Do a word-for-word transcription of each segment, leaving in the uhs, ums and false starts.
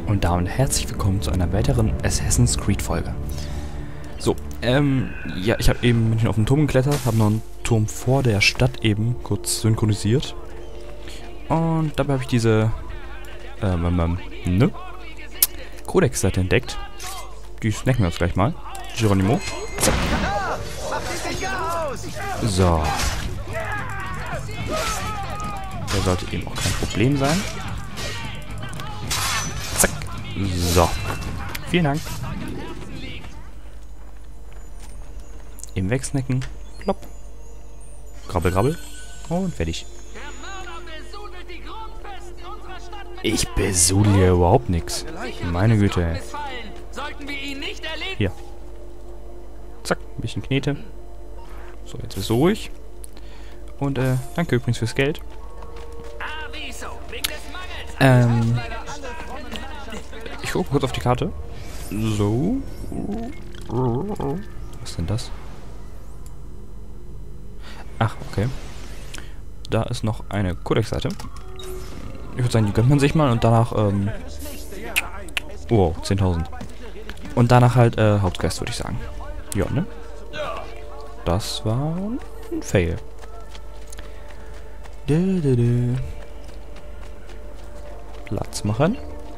Und damit herzlich willkommen zu einer weiteren Assassin's Creed Folge. So, ähm, ja, ich habe eben auf den Turm geklettert, habe noch einen Turm vor der Stadt eben kurz synchronisiert. Und dabei habe ich diese, ähm, ähm, ne? Codex-Seite entdeckt. Die snacken wir uns gleich mal. Geronimo. Zack. So. Der sollte eben auch kein Problem sein. Zack. So. Vielen Dank. Eben wegsnacken. Plopp. Grabbel, grabbel. Und fertig. Ich besudel hier überhaupt nichts. Meine Güte, ey. Hier. Zack, ein bisschen Knete. So, jetzt bist du ruhig. Und, äh, danke übrigens fürs Geld. Ähm. Ich gucke kurz auf die Karte. So. Was ist denn das? Ach, okay. Da ist noch eine Codex-Seite. Ich würde sagen, die gönnt man sich mal und danach, ähm... wow, zehntausend. Und danach halt, äh, Hauptquest, würde ich sagen. Ja, ne? Das war ein Fail. Dö, dö, dö. Platz machen.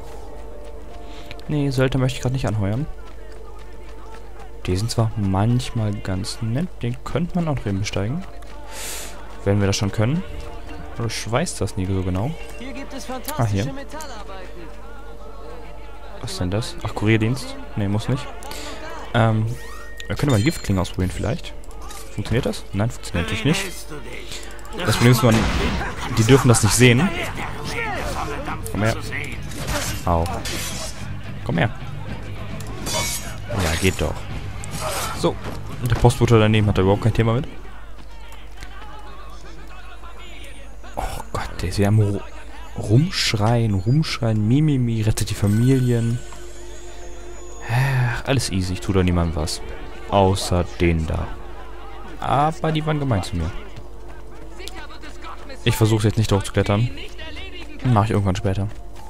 Nee, Söldner möchte ich gerade nicht anheuern. Die sind zwar manchmal ganz nett, den könnte man auch drin besteigen. Wenn wir das schon können. Ich weiß das nie so genau. Hier gibt es Ah, hier. fantastische Metallarbeiten. Was ist denn das? Ach, Kurierdienst? Nee, muss nicht. Ähm, wir können mal die Giftklinge ausprobieren vielleicht. Funktioniert das? Nein, funktioniert natürlich nicht. Das Problem ist, man, die dürfen das nicht sehen. Komm her. Au. Komm her. Ja, geht doch. So. Und der Postbote daneben hat da überhaupt kein Thema mit. Oh Gott, der ist ja am rumschreien, rumschreien. Mimimi, rettet die Familien. Ach, alles easy, ich tue da niemandem was. Außer den da. Aber die waren gemein zu mir. Ich versuche jetzt nicht hochzuklettern. Mache ich irgendwann später.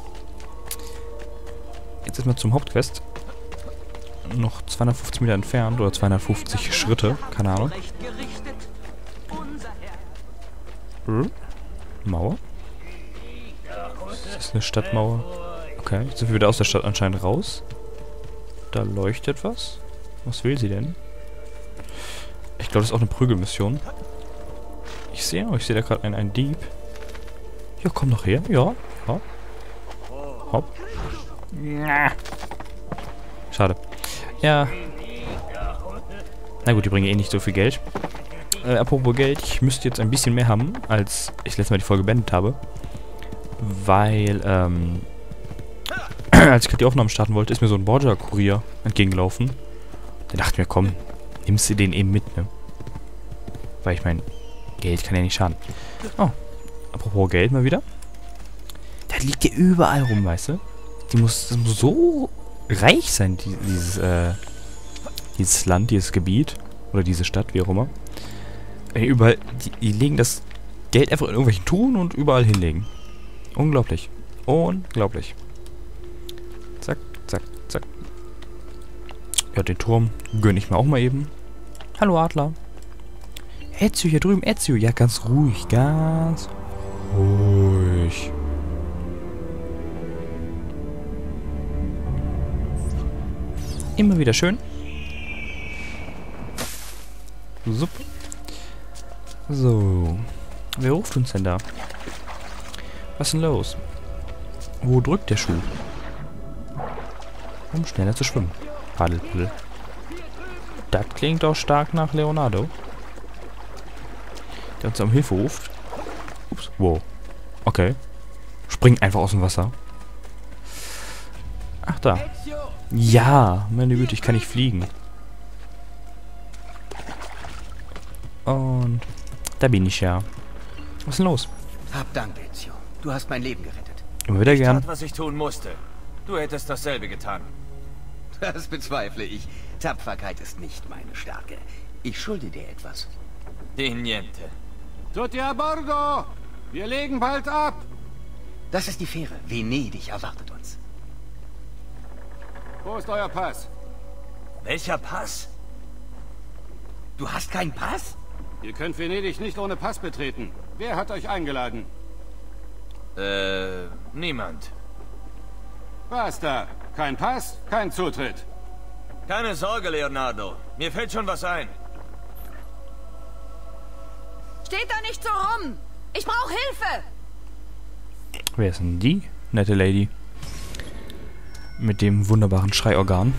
Jetzt ist mal zum Hauptquest. Noch zweihundertfünfzig Meter entfernt. Oder zweihundertfünfzig Schritte. Keine Ahnung. Hm? Mauer? Das ist eine Stadtmauer. Okay, jetzt sind wir wieder aus der Stadt anscheinend raus. Da leuchtet was. Was will sie denn? Ich glaube, das ist auch eine Prügelmission. Ich sehe, oh, ich sehe da gerade einen, einen Dieb. Ja, komm doch her. Ja. Hopp. Hopp. Schade. Ja. Na gut, die bringen eh nicht so viel Geld. Äh, apropos Geld, ich müsste jetzt ein bisschen mehr haben, als ich letztes Mal die Folge beendet habe. Weil, ähm... als ich gerade die Aufnahmen starten wollte, ist mir so ein Borgia-Kurier entgegengelaufen. Da dachte ich mir, komm, nimmst du den eben mit, ne? Weil ich mein, Geld kann ja nicht schaden. Oh, apropos Geld mal wieder. Da liegt ja überall rum, weißt du? Die muss, das muss so reich sein, die, dieses, äh, dieses Land, dieses Gebiet. Oder diese Stadt, wie auch immer. Äh, überall, die, die legen das Geld einfach in irgendwelchen Truhen und überall hinlegen. Unglaublich. Unglaublich. Zack, zack, zack. Ja, den Turm gönne ich mir auch mal eben. Hallo Adler. Ezio hier drüben, Ezio. Ja, ganz ruhig, ganz ruhig. Immer wieder schön. Super. So. Wer ruft uns denn da? Was ist denn los? Wo drückt der Schuh? Um schneller zu schwimmen. Paddel, paddel. Das klingt doch stark nach Leonardo. Der uns um Hilfe ruft. Ups. Wow. Okay. Springt einfach aus dem Wasser. Ach, da. Ja, meine Güte, ich kann nicht fliegen. Und da bin ich ja. Was ist denn los? Hab Dank, Ezio. Du hast mein Leben gerettet. Immer wieder Ich gern. tat, was ich tun musste. Du hättest dasselbe getan. Das bezweifle ich. Tapferkeit ist nicht meine Stärke. Ich schulde dir etwas. Die Niente. Tutti a bordo! Wir legen bald ab! Das ist die Fähre. Venedig erwartet uns. Wo ist euer Pass? Welcher Pass? Du hast keinen Pass? Ihr könnt Venedig nicht ohne Pass betreten. Wer hat euch eingeladen? Äh, niemand. Basta. Kein Pass, kein Zutritt. Keine Sorge, Leonardo. Mir fällt schon was ein. Steht da nicht so rum! Ich brauche Hilfe! Wer ist denn die nette Lady? Mit dem wunderbaren Schreiorgan.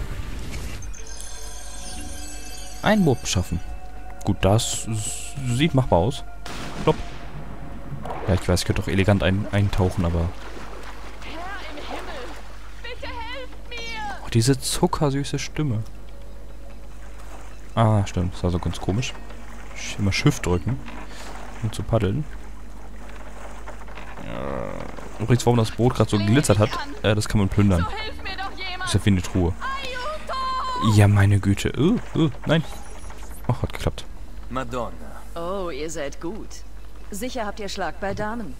Ein Boot beschaffen. Gut, das sieht machbar aus. Plopp. Ja, ich weiß, ich könnte doch elegant ein eintauchen, aber... Herr im Himmel! Bitte helft mir! Oh, diese zuckersüße Stimme. Ah, stimmt. Das war so ganz komisch. Ich immer Shift drücken, um zu paddeln. Äh, übrigens, warum das Boot gerade so geglitzert hat, äh, das kann man plündern. So hilf mir doch jemand! Ist ja wie eine Truhe. Aiuto! Ja, meine Güte. Uh, uh, nein. Ach, hat geklappt. Madonna. Oh, ihr seid gut. Sicher habt ihr Schlag bei Damen.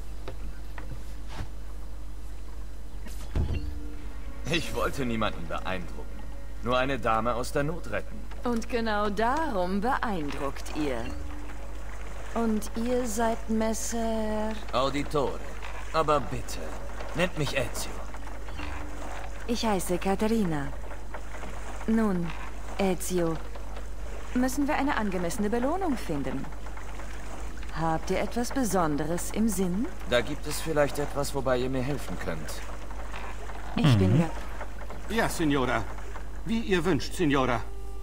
Ich wollte niemanden beeindrucken. Nur eine Dame aus der Not retten. Und genau darum beeindruckt ihr. Und ihr seid Messer... Auditore. Aber bitte, nennt mich Ezio. Ich heiße Katharina. Nun, Ezio, müssen wir eine angemessene Belohnung finden. Habt ihr etwas Besonderes im Sinn? Da gibt es vielleicht etwas, wobei ihr mir helfen könnt. Ich bin ja... Ja, Signora. Wie ihr wünscht, Signora.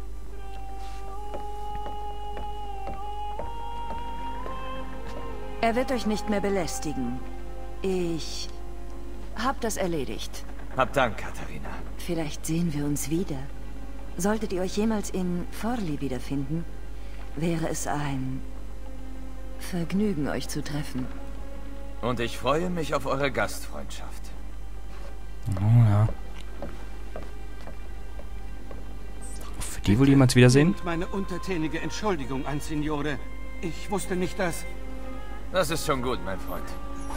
Er wird euch nicht mehr belästigen. Ich hab das erledigt. Hab Dank, Katharina. Vielleicht sehen wir uns wieder. Solltet ihr euch jemals in Forli wiederfinden, wäre es ein Vergnügen, euch zu treffen. Und ich freue mich auf eure Gastfreundschaft. Oh ja. Für die wohl jemals wiedersehen? Nehmt meine untertänige Entschuldigung an, Signore. Ich wusste nicht, dass... Das ist schon gut, mein Freund.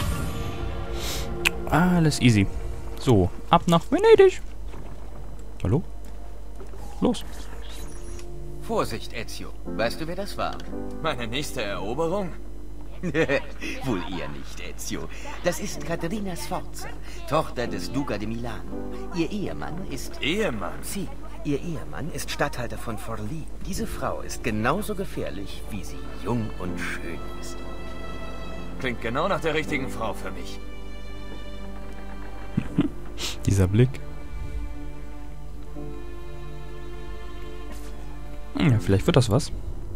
Alles easy. So, ab nach Venedig. Hallo? Los. Vorsicht, Ezio. Weißt du, wer das war? Meine nächste Eroberung? Wohl eher nicht, Ezio. Das ist Caterina Sforza, Tochter des Duca de Milano. Ihr Ehemann ist... Ehemann? Sie, ihr Ehemann ist Statthalter von Forlì. Diese Frau ist genauso gefährlich, wie sie jung und schön ist. Klingt genau nach der richtigen Frau für mich. Dieser Blick. Hm, ja, vielleicht wird das was.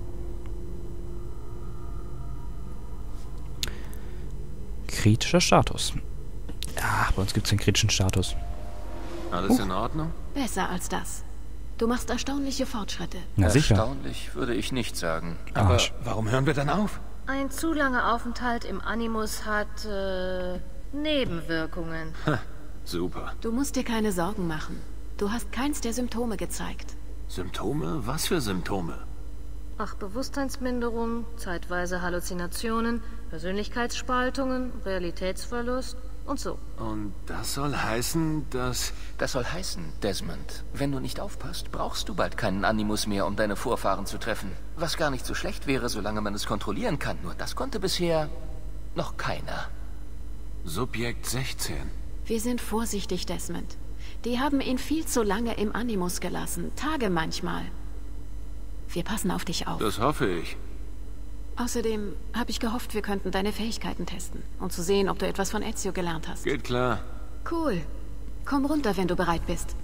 Kritischer Status. Ach, bei uns gibt es den kritischen Status. Alles in Ordnung? Besser als das. Du machst erstaunliche Fortschritte. Na sicher. Erstaunlich würde ich nicht sagen. Aber warum hören wir dann auf? Ein zu langer Aufenthalt im Animus hat äh, Nebenwirkungen. Ha, super. Du musst dir keine Sorgen machen. Du hast keins der Symptome gezeigt. Symptome? Was für Symptome? Ach, Bewusstseinsminderung, zeitweise Halluzinationen, Persönlichkeitsspaltungen, Realitätsverlust und so. Und das soll heißen, dass... Das soll heißen, Desmond, wenn du nicht aufpasst, brauchst du bald keinen Animus mehr, um deine Vorfahren zu treffen. Was gar nicht so schlecht wäre, solange man es kontrollieren kann. Nur das konnte bisher noch keiner. Subjekt sechzehn. Wir sind vorsichtig, Desmond. Die haben ihn viel zu lange im Animus gelassen. Tage manchmal. Wir passen auf dich auf. Das hoffe ich. Außerdem habe ich gehofft, wir könnten deine Fähigkeiten testen, um zu sehen, ob du etwas von Ezio gelernt hast. Geht klar. Cool. Komm runter, wenn du bereit bist.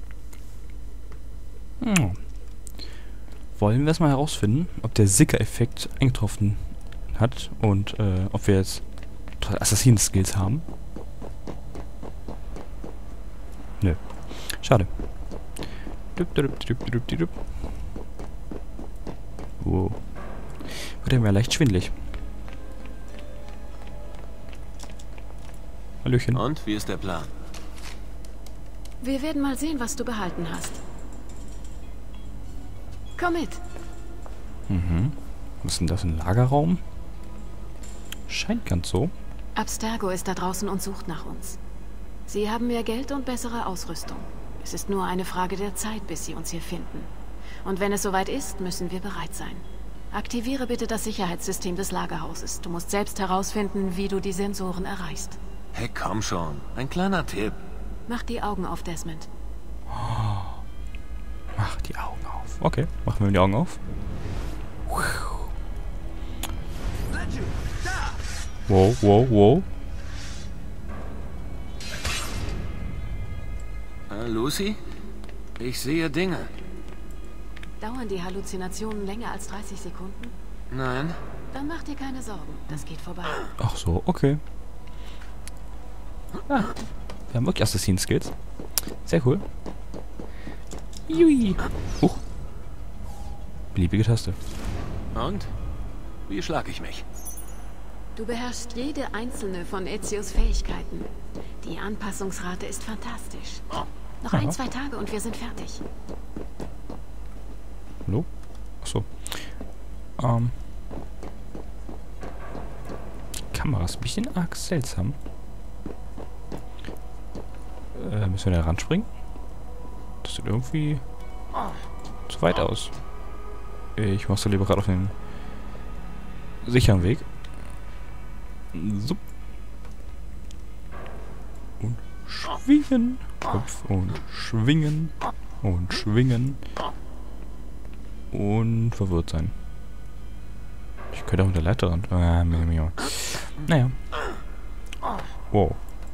Hm. Wollen wir es mal herausfinden, ob der Sicker-Effekt eingetroffen hat und äh, ob wir jetzt Assassinen-Skills haben? Nö. Schade. Wow. Wird mir leicht schwindelig. Hallöchen. Und, wie ist der Plan? Wir werden mal sehen, was du behalten hast. Komm mit. Mhm. Was ist denn das, ein Lagerraum? Scheint ganz so. Abstergo ist da draußen und sucht nach uns. Sie haben mehr Geld und bessere Ausrüstung. Es ist nur eine Frage der Zeit, bis sie uns hier finden. Und wenn es soweit ist, müssen wir bereit sein. Aktiviere bitte das Sicherheitssystem des Lagerhauses. Du musst selbst herausfinden, wie du die Sensoren erreichst. Hey, komm schon. Ein kleiner Tipp. Mach die Augen auf, Desmond. Oh. Mach die Augen auf. Okay, machen wir die Augen auf. Wow, wow, wow. Äh, Lucy? Ich sehe Dinge. Dauern die Halluzinationen länger als dreißig Sekunden? Nein. Dann mach dir keine Sorgen. Das geht vorbei. Ach so, okay. Ah, wir haben wirklich Assassin-Skills. Sehr cool. Jui. Huch. Beliebige Taste. Und? Wie schlage ich mich? Du beherrschst jede einzelne von Ezios Fähigkeiten. Die Anpassungsrate ist fantastisch. Noch Aha. ein, zwei Tage und wir sind fertig. Hallo? Achso. Ähm. Die Kamera ist ein bisschen arg seltsam. Äh, müssen wir da ranspringen? Das sieht irgendwie zu weit aus. Ich mach's lieber gerade auf den sicheren Weg. So. Und schwingen. Kopf und schwingen. Und schwingen. Und verwirrt sein. Ich könnte auch mit der Leiter ran. Ah, naja. Wow.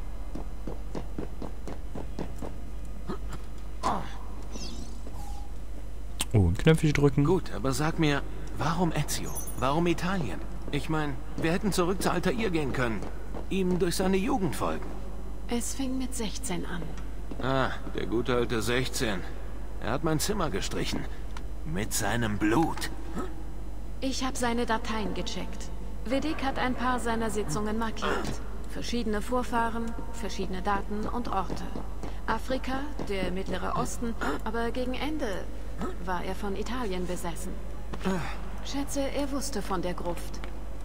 Und Knöpfchen drücken. Gut, aber sag mir, warum Ezio? Warum Italien? Ich meine, wir hätten zurück zu Altair gehen können. Ihm durch seine Jugend folgen. Es fing mit sechzehn an. Ah, der gute alte sechzehn. Er hat mein Zimmer gestrichen. Mit seinem Blut. Ich habe seine Dateien gecheckt. Vedek hat ein paar seiner Sitzungen markiert. Verschiedene Vorfahren, verschiedene Daten und Orte. Afrika, der Mittlere Osten, aber gegen Ende war er von Italien besessen. Schätze, er wusste von der Gruft.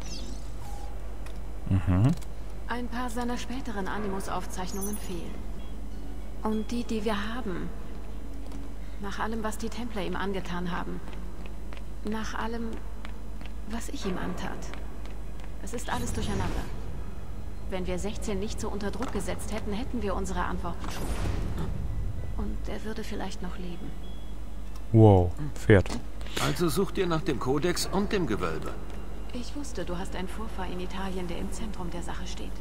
Mhm. Ein paar seiner späteren Animus-Aufzeichnungen fehlen. Und die, die wir haben, nach allem, was die Templer ihm angetan haben, nach allem, was ich ihm antat, es ist alles durcheinander. Wenn wir sechzehn nicht so unter Druck gesetzt hätten, hätten wir unsere Antworten schon. Und er würde vielleicht noch leben. Wow, Pferd. Also sucht ihr nach dem Kodex und dem Gewölbe. Ich wusste, du hast einen Vorfahr in Italien, der im Zentrum der Sache steht.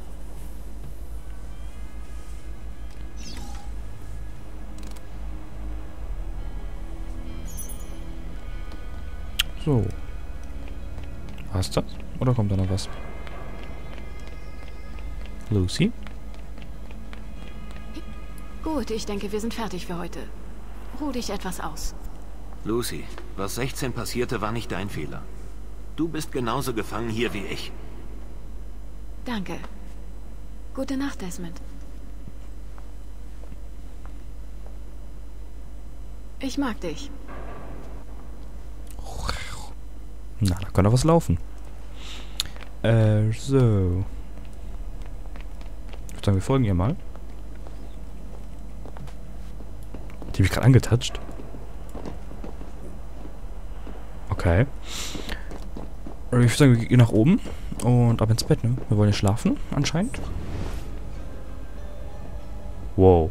So. War's das? Oder kommt da noch was? Lucy? Gut, ich denke, wir sind fertig für heute. Ruh dich etwas aus. Lucy, was sechzehn passierte, war nicht dein Fehler. Du bist genauso gefangen hier wie ich. Danke. Gute Nacht, Desmond. Ich mag dich. Na, da kann doch was laufen. Äh, so. Ich würde sagen, wir folgen ihr mal. Die mich gerade angetatscht. Okay. Ich würde sagen, wir gehen nach oben und ab ins Bett, ne? Wir wollen ja schlafen, anscheinend. Wow.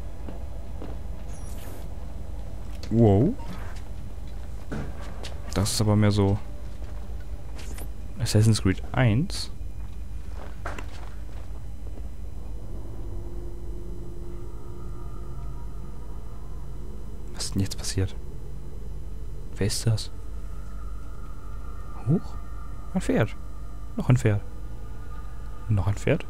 Wow. Das ist aber mehr so Assassin's Creed eins. Was ist denn jetzt passiert? Wer ist das? Huch? Ein Pferd. Noch ein Pferd. Noch ein Pferd.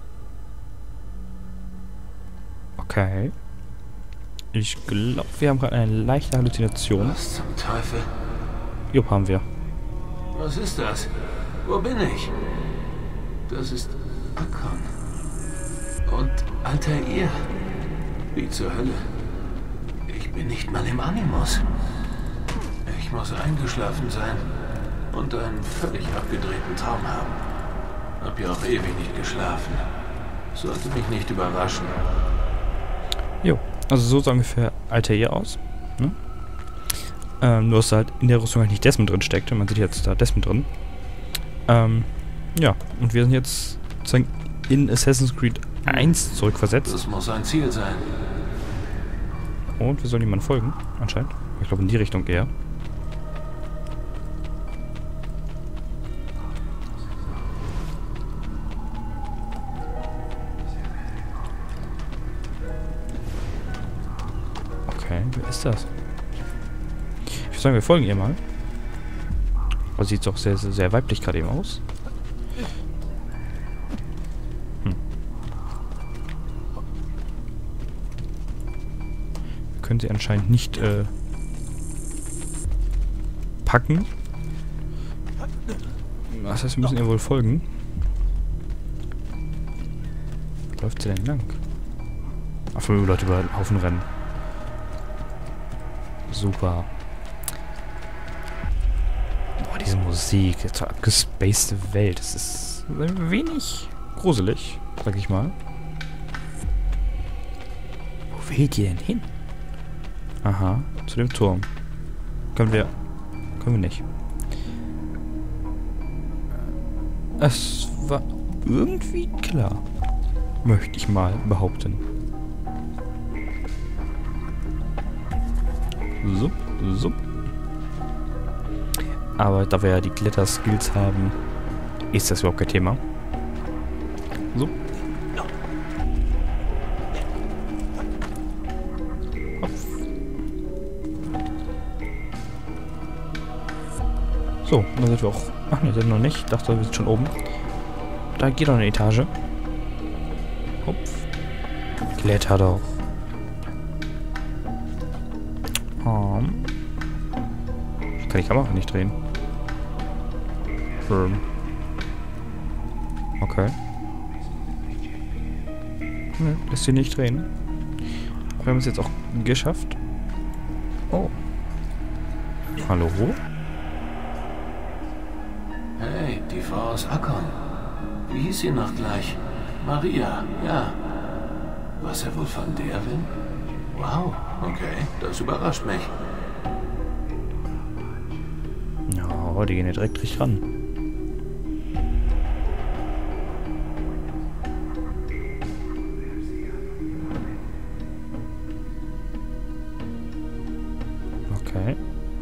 Okay. Ich glaube, wir haben gerade eine leichte Halluzination. Was zum Teufel? Jo, haben wir. Was ist das? Wo bin ich? Das ist Akkon. Und Altair. Wie zur Hölle? Ich bin nicht mal im Animus. Ich muss eingeschlafen sein und einen völlig abgedrehten Traum haben. Hab ja auch ewig nicht geschlafen. Sollte mich nicht überraschen. Jo, Also so sah ungefähr Altair aus. Ne? Ähm, nur dass halt in der Rüstung halt nicht Desmond drin steckte. Man sieht jetzt da Desmond drin. Ähm, ja, und wir sind jetzt sozusagen in Assassin's Creed eins zurückversetzt. Das muss ein Ziel sein. Und wir sollen jemandem folgen, anscheinend. Ich glaube in die Richtung eher. Okay, wer ist das? Ich würde sagen, wir folgen ihr mal. Aber sieht doch sehr, sehr, sehr weiblich gerade eben aus. Hm. Wir können sie anscheinend nicht äh, packen. Das heißt, wir müssen ihr wohl folgen. Wo läuft sie denn lang? Ach, fünf Leute über den Haufen rennen. Super. Boah, diese Musik, so abgespacede Welt. Das ist ein wenig gruselig, sag ich mal. Wo will die denn hin? Aha, zu dem Turm. Können wir... Können wir nicht. Es war irgendwie klar. Möchte ich mal behaupten. So, so. Aber da wir ja die Kletter-Skills haben, ist das überhaupt kein Thema. So. Hopf. So, dann sind wir auch... Ach ne, sind wir noch nicht. Ich dachte, wir sind schon oben. Da geht noch eine Etage. Hopf. Kletter doch. Um. Ich kann die Kamera nicht drehen. Um. Okay. Ne, lässt sie nicht drehen. Wir haben es jetzt auch geschafft. Oh. Hallo? Hey, die Frau aus Akkon. Wie hieß sie noch gleich? Maria, ja. Was er wohl von der will? Wow, okay, das überrascht mich. Ja, die gehen ja direkt richtig ran. Okay.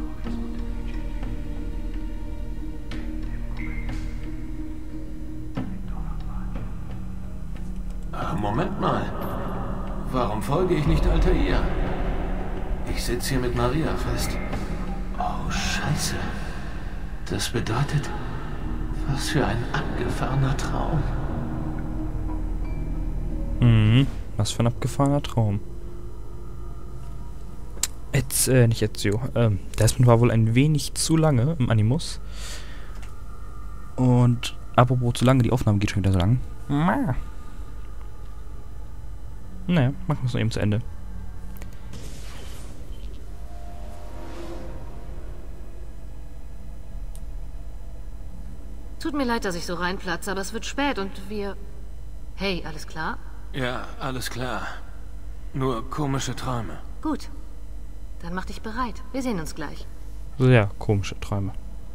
Ah, Moment mal. Warum folge ich nicht Altair? Ich sitze hier mit Maria fest. Oh, Scheiße. Das bedeutet, was für ein abgefahrener Traum. Mhm, was für ein abgefahrener Traum. Jetzt, äh, nicht Ezio. Ähm, Desmond war wohl ein wenig zu lange im Animus. Und apropos zu lange, die Aufnahme geht schon wieder so lang. Ma. Naja, machen wir es noch eben zu Ende. Tut mir leid, dass ich so reinplatze, aber es wird spät und wir... Hey, alles klar? Ja, alles klar. Nur komische Träume. Gut. Dann mach dich bereit. Wir sehen uns gleich. Sehr komische Träume.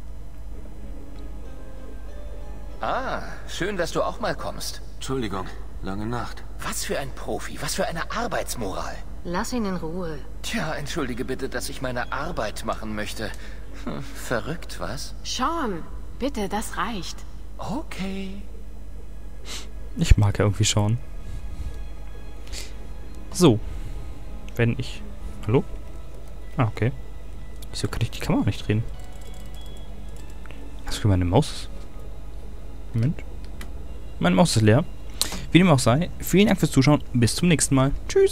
Ah, schön, dass du auch mal kommst. Entschuldigung, lange Nacht. Was für ein Profi, was für eine Arbeitsmoral. Lass ihn in Ruhe. Tja, entschuldige bitte, dass ich meine Arbeit machen möchte. Hm, verrückt, was? Sean, bitte, das reicht. Okay. Ich mag ja irgendwie Sean. So. Wenn ich... Hallo? Ah, okay. Wieso kann ich die Kamera nicht drehen? Was für meine Maus ist? Moment. Meine Maus ist leer. Wie dem auch sei, vielen Dank fürs Zuschauen. Bis zum nächsten Mal. Tschüss.